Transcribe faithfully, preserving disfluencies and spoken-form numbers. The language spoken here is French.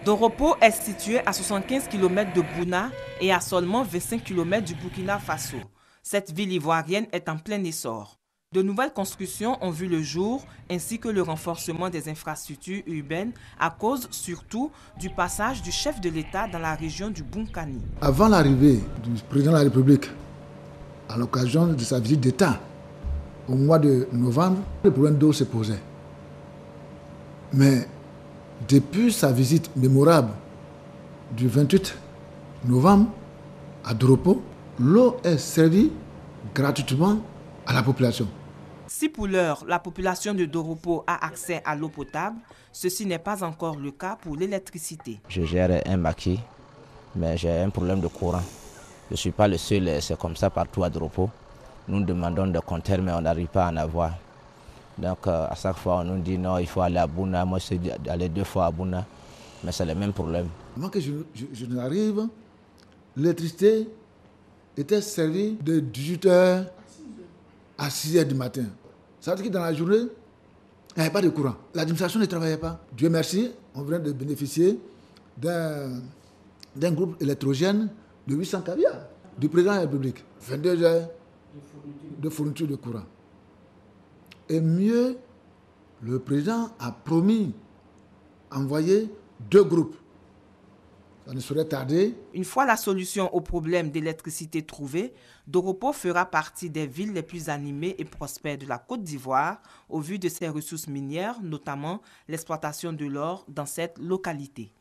Doropo est situé à soixante-quinze kilomètres de Bouna et à seulement vingt-cinq kilomètres du Burkina Faso. Cette ville ivoirienne est en plein essor. De nouvelles constructions ont vu le jour, ainsi que le renforcement des infrastructures urbaines à cause surtout du passage du chef de l'État dans la région du Bunkani. Avant l'arrivée du président de la République, à l'occasion de sa visite d'État, au mois de novembre, le problème d'eau se posait. Mais depuis sa visite mémorable du vingt-huit novembre à Doropo, l'eau est servie gratuitement à la population. Si pour l'heure, la population de Doropo a accès à l'eau potable, ceci n'est pas encore le cas pour l'électricité. Je gère un maquis, mais j'ai un problème de courant. Je ne suis pas le seul, c'est comme ça partout à Doropo. Nous demandons des compteurs, mais on n'arrive pas à en avoir. Donc à chaque fois, on nous dit non, il faut aller à Bouna. Moi, je suis allé deux fois à Bouna, mais c'est le même problème. Avant que je, je, je n'arrive, l'électricité était servie de dix-huit heures à six heures du matin. Ça veut dire que dans la journée, il n'y avait pas de courant. L'administration ne travaillait pas. Dieu merci, on vient de bénéficier d'un, d'un groupe électrogène de huit cents caviars du président de la République. vingt-deux heures de fourniture de courant. Et mieux, le président a promis d'envoyer deux groupes. Ça ne saurait tarder. Une fois la solution au problème d'électricité trouvée, Doropo fera partie des villes les plus animées et prospères de la Côte d'Ivoire au vu de ses ressources minières, notamment l'exploitation de l'or dans cette localité.